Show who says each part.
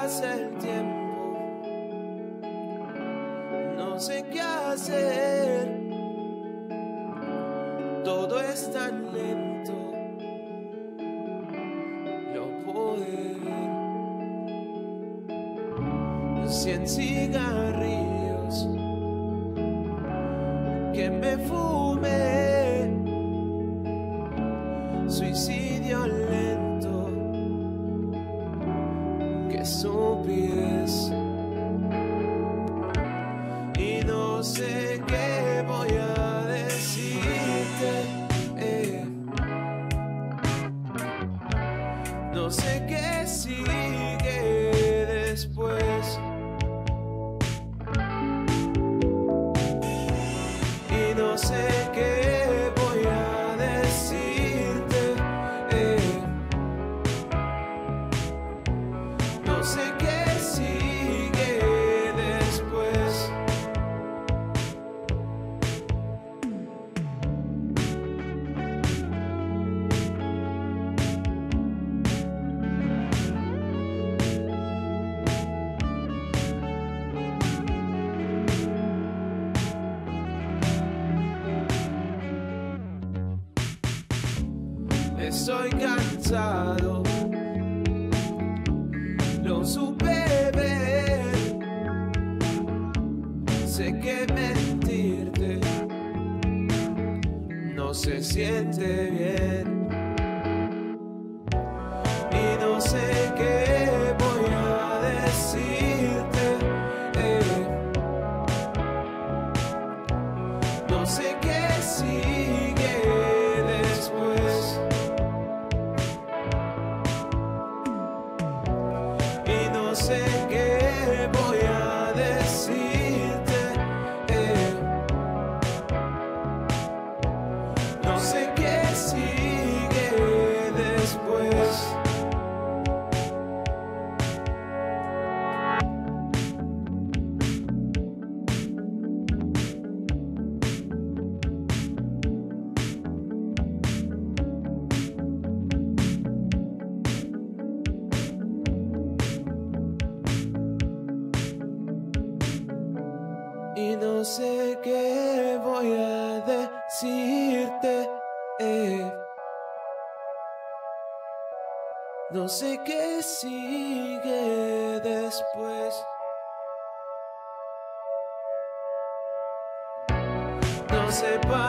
Speaker 1: pasa el tiempo, no sé qué hacer, todo es tan lento, lo pude ver. 100 cigarrillos que me fumé, suicidio lento que supieras, y no sé qué voy a decirte, no sé qué sigue después, y no sé qué voy a decirte, no sé qué sigue después. Estoy cansado, lo supe ver, sé que mentirte no se siente bien, y no sé qué voy a decirte, no sé qué sigue después, y no sé qué voy a decirte, no sé qué sigue después. Y no sé qué voy a decirte, no sé qué sigue después, no sé para